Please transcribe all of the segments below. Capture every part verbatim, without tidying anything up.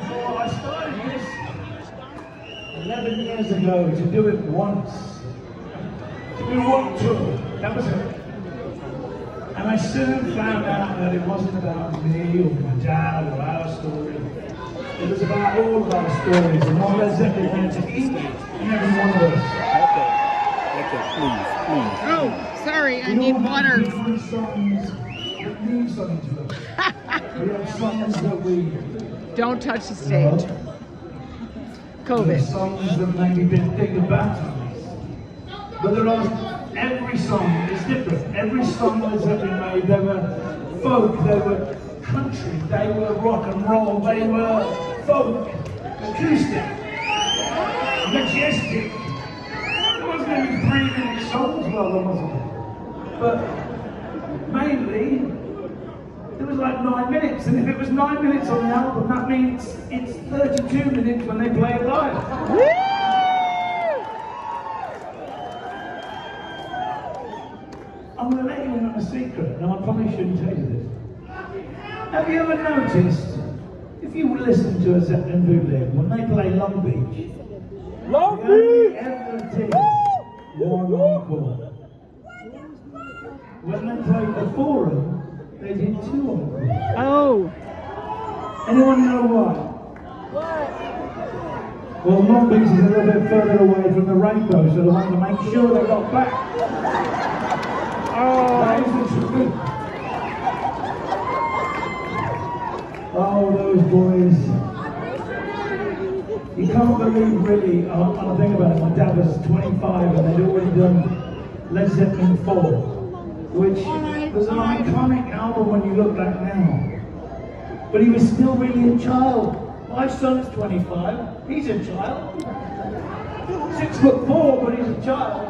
before. I started this eleven years ago to do it once. To do one tour. That was it. And I soon found out that it wasn't about me or my dad or our story. It was about all of our stories and what Led Zeppelin meant to each and every one of us. Okay. Okay, please, please. Oh, sorry, I We need all have water. different songs that mean something to us. We have songs that we... Don't touch the you stage. know, COVID. songs that maybe been big about us. But there are, every song is different. Every song Led Zeppelin made, they were folk, they were country, they were rock and roll, they were folk, acoustic, majestic. There wasn't any three-minute songs, well, there wasn't. But mainly, it was like nine minutes, and if it was nine minutes on the album, that means it's thirty-two minutes when they play it live. I'm going to let you in on a secret, and I probably shouldn't tell you this. Have you ever noticed, if you listen to a Zeppelin bootleg, when they play Long Beach, Long they only Beach! ever did one encore. When they played the Forum, they did two encores. Oh, Anyone know why? Well, Long Beach is a little bit further away from the rainbow, so they wanted to make sure they got back. That is the truth. Oh, those boys. You can't believe, really, I'll, I'll think about it, my dad was twenty-five and they'd already done Led Zeppelin four, which was an iconic album when you look back now. But he was still really a child. My son's twenty-five, he's a child. Six foot four, but he's a child.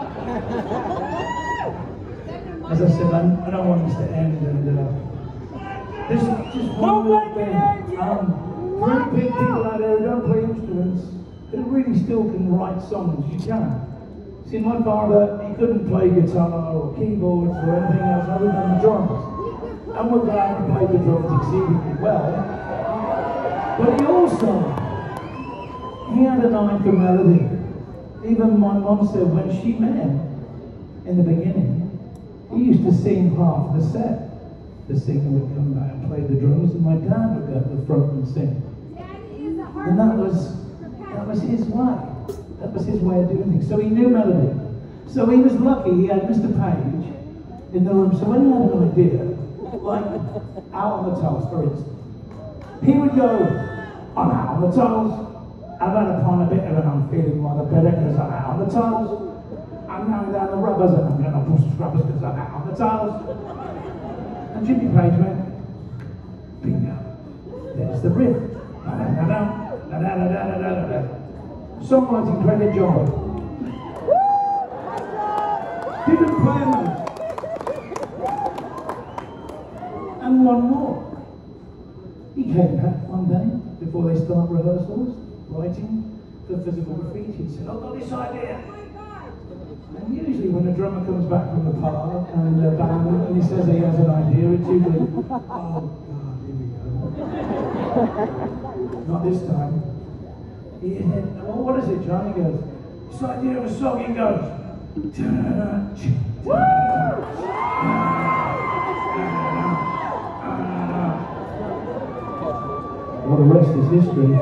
As I said, I'm, I don't want this to end, and uh, this is just one more thing. Um, for any big people out there who don't play instruments, who really still can write songs, you can. See, my father, he couldn't play guitar or keyboards or anything else other than the drums. And we're glad he played the drums exceedingly well. But he also, he had an eye for melody. Even my mum said when she met him in the beginning, he used to sing half the set. The singer would come back and play the drums, and my dad would go to the front and sing. And that was, that was his way. That was his way of doing things. So he knew melody. So he was lucky he had Mister Page in the room. So when he had an idea, like Out on the Toes, for instance, he would go, I'm out on the toes. I've had upon a bit of and I'm feeling rather better because I'm out on the toes. I'm going down the rubbers and I'm going to push scrubbers because I'm out on the toes. And Jimmy Page went, bingo. There's the riff. Da-da-da-da, da-da-da-da-da-da-da. Songwriting credit, John. Didn't play a note. And one more. He came back one day before they start rehearsals, writing for Physical Graffiti. He said, I've got this idea. And usually when a drummer comes back from the park and a band and he says he has an idea, it's usually, oh God, here we go. Not this time. He said, well, what is it, John? He goes, this idea of a song. He goes, well, the rest is history.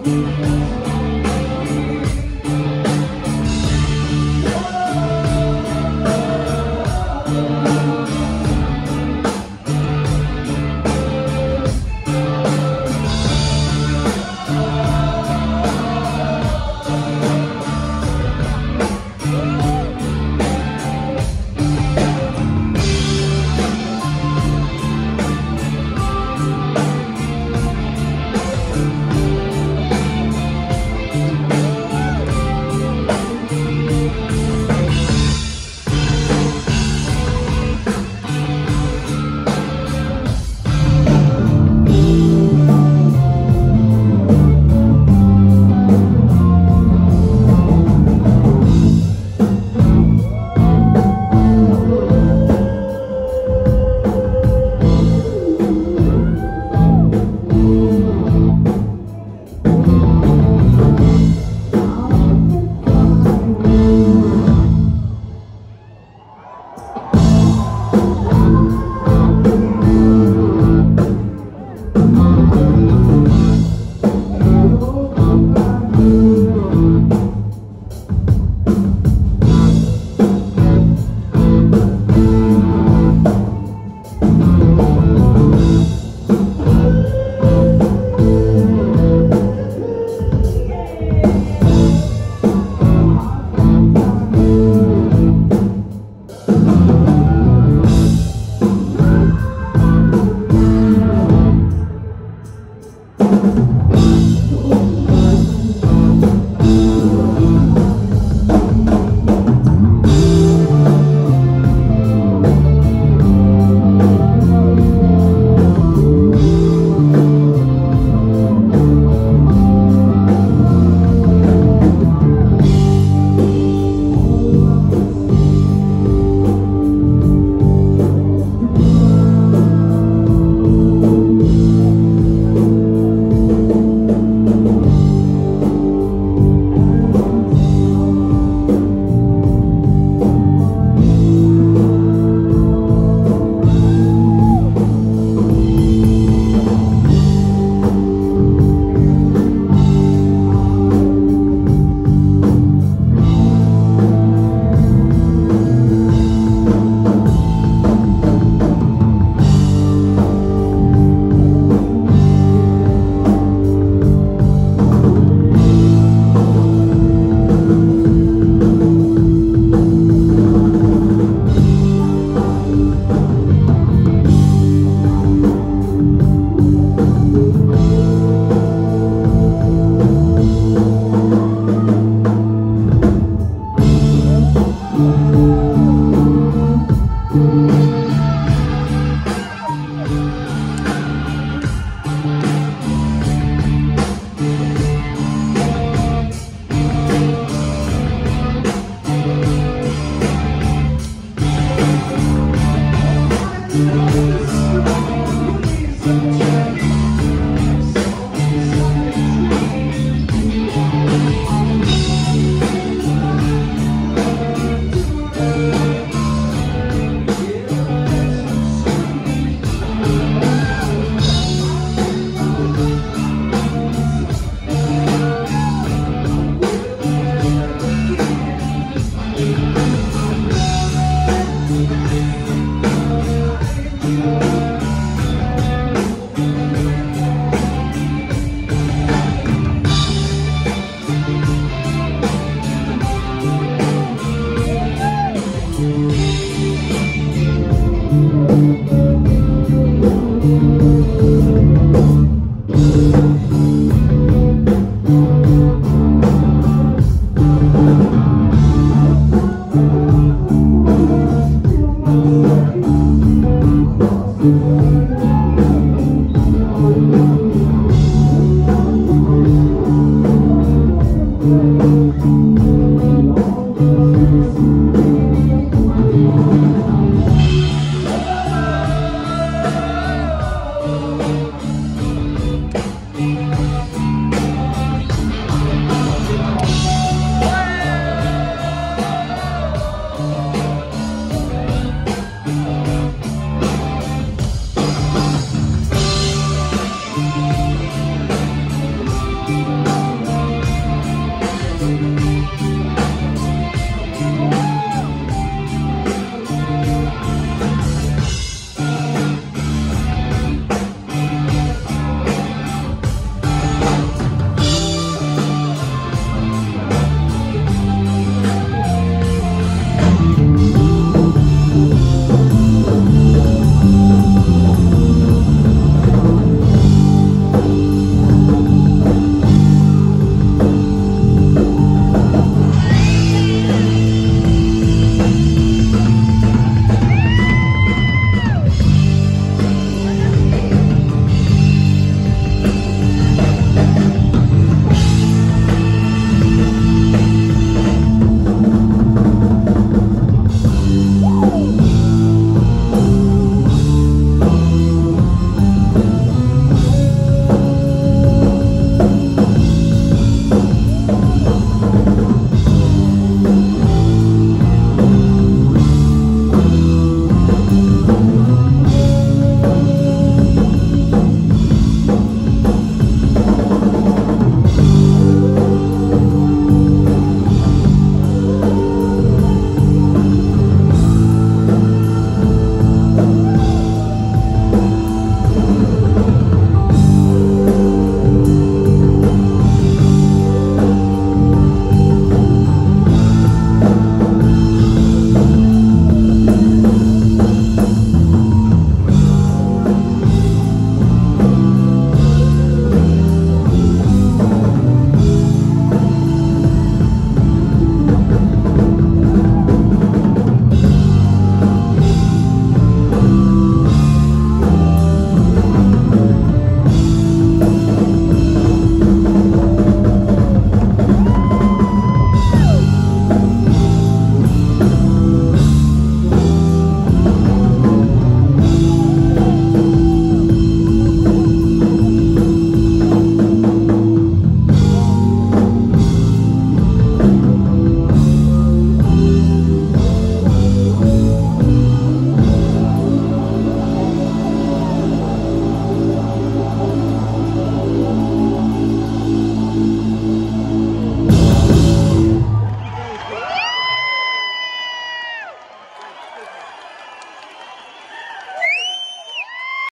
Thank you.